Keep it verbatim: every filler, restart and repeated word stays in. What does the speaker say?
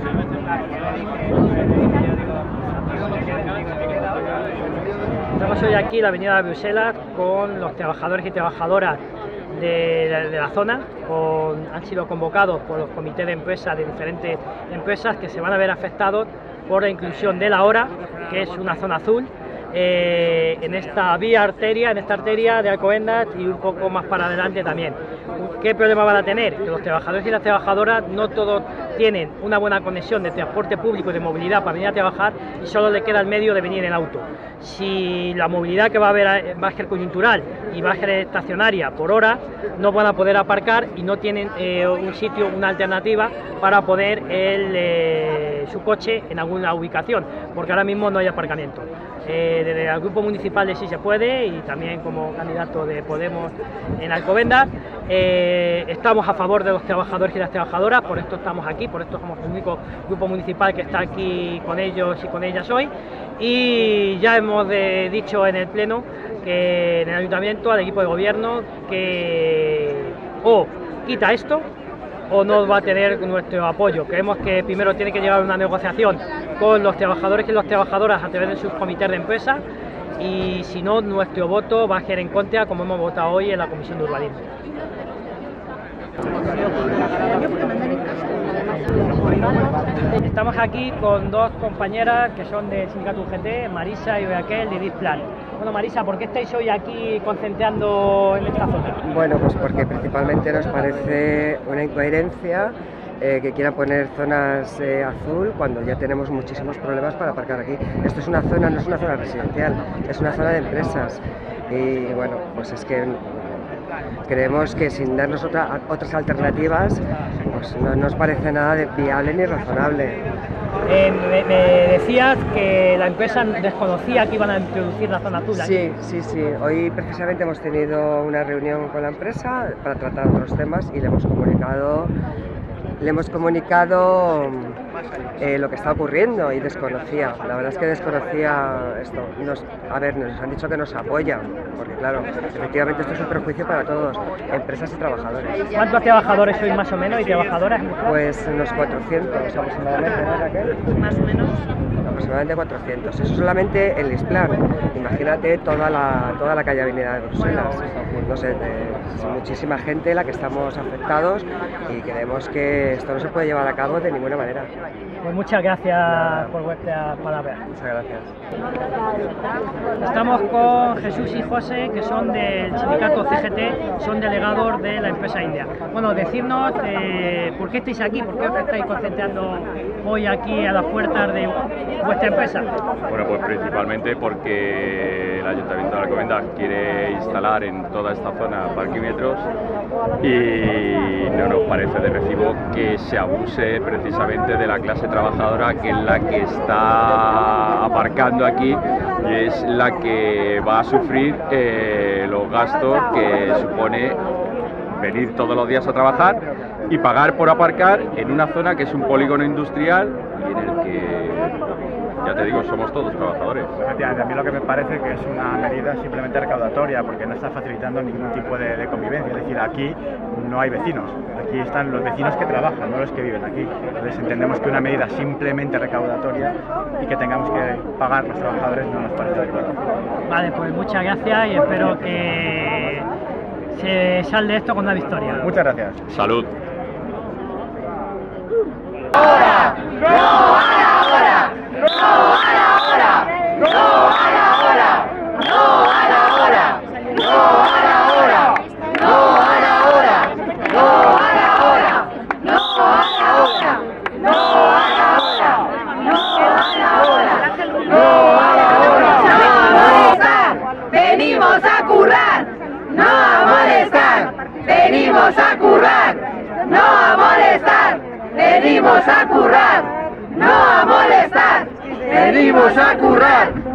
Estamos hoy aquí en la avenida de Bruselas con los trabajadores y trabajadoras de la, de la zona. Con, han sido convocados por los comités de empresas de diferentes empresas que se van a ver afectados por la inclusión de la hora, que es una zona azul, eh, en esta vía arteria, en esta arteria de Alcobendas y un poco más para adelante también. ¿Qué problema van a tener? Que los trabajadores y las trabajadoras no todos tienen una buena conexión de transporte público y de movilidad para venir a trabajar y solo le queda el medio de venir en auto. Si la movilidad que va a haber va a ser coyuntural y va a ser estacionaria por hora, no van a poder aparcar y no tienen eh, un sitio, una alternativa para poner el, eh, su coche en alguna ubicación, porque ahora mismo no hay aparcamiento. Eh, desde el grupo municipal de Sí Se Puede y también como candidato de Podemos en Alcobendas, eh, estamos a favor de los trabajadores y las trabajadoras, por esto estamos aquí, por esto somos el único grupo municipal que está aquí con ellos y con ellas hoy, y ya hemos de, dicho en el pleno que en el ayuntamiento al equipo de gobierno que o quita esto o no va a tener nuestro apoyo. Creemos que primero tiene que llegar a una negociación con los trabajadores y las trabajadoras a través de sus comités de empresa, y si no, nuestro voto va a ser en contra, como hemos votado hoy en la Comisión de Urbanismo. Estamos aquí con dos compañeras que son del sindicato U G T, Marisa y Raquel de Displan. Bueno, Marisa, ¿por qué estáis hoy aquí concentrando en esta zona? Bueno, pues porque principalmente nos parece una incoherencia eh, que quieran poner zonas eh, azul cuando ya tenemos muchísimos problemas para aparcar aquí. Esto es una zona, no es una zona residencial, es una zona de empresas y bueno, pues es que creemos que sin darnos otra, otras alternativas pues no nos parece nada de viable ni razonable. Eh, me, me decías que la empresa desconocía que iban a introducir la zona azul aquí. Sí, sí, sí. Hoy precisamente hemos tenido una reunión con la empresa para tratar otros temas y le hemos comunicado, le hemos comunicado eh, lo que está ocurriendo y desconocía. La verdad es que desconocía esto. Nos, a ver, nos han dicho que nos apoyan, porque claro, efectivamente esto es un perjuicio para todos, empresas y trabajadores. ¿Cuántos trabajadores sois más o menos y trabajadoras? Pues unos cuatrocientos aproximadamente, ¿no, Raquel? Más o menos. Aproximadamente cuatrocientos. Eso solamente el Displan. Imagínate toda la, toda la calle Avenida de Bruselas. No sé, es muchísima gente la que estamos afectados y creemos que esto no se puede llevar a cabo de ninguna manera. Pues muchas gracias Nada. por vuestras palabras. Muchas gracias. Estamos con Jesús y José, que son del sindicato C G T, son delegados de la empresa india. Bueno, decirnos eh, por qué estáis aquí, por qué os estáis concentrando hoy aquí a las puertas de vuestra empresa. Bueno, pues principalmente porque el Ayuntamiento de Alcobendas quiere instalar en toda esta zona parquímetros y no nos parece de recibo que se abuse precisamente de la clase trabajadora, que es la que está aparcando aquí y es la que va a sufrir eh, los gastos que supone venir todos los días a trabajar y pagar por aparcar en una zona que es un polígono industrial y en el que, ya te digo, somos todos trabajadores. Efectivamente, a mí lo que me parece que es una medida simplemente recaudatoria, porque no está facilitando ningún tipo de, de convivencia. Es decir, aquí no hay vecinos, aquí están los vecinos que trabajan, no los que viven aquí. Entonces entendemos que una medida simplemente recaudatoria y que tengamos que pagar los trabajadores no nos parece adecuado. Vale, pues muchas gracias y espero que se salga esto con una victoria. Muchas gracias. Salud. ¡Ahora! ¡No a la hora! ¡No a la hora! ¡No a la hora! ¡No a la hora! ¡No a la hora! ¡No a la hora! ¡No a la hora! ¡No a la hora! ¡No a la hora! ¡No a la hora! ¡No a la hora! ¡No a molestar! ¡Venimos a currar! ¡No a molestar! ¡Venimos a currar! ¡No a molestar! ¡Venimos a currar! ¡No a molestar! ¡Venimos a currar!